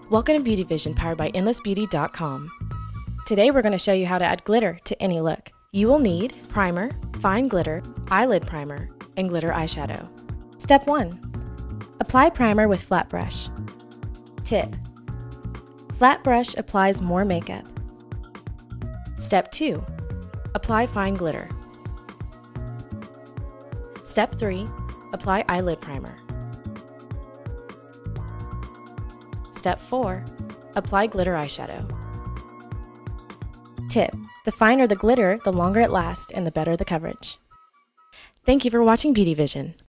Welcome to Beauty Vision, powered by EndlessBeauty.com. Today we're going to show you how to add glitter to any look. You will need primer, fine glitter, eyelid primer, and glitter eyeshadow. Step 1. Apply primer with flat brush. Tip: flat brush applies more makeup. Step 2. Apply fine glitter. Step 3. Apply eyelid primer. Step 4. Apply glitter eyeshadow. Tip: the finer the glitter, the longer it lasts and the better the coverage. Thank you for watching Beauty Vision.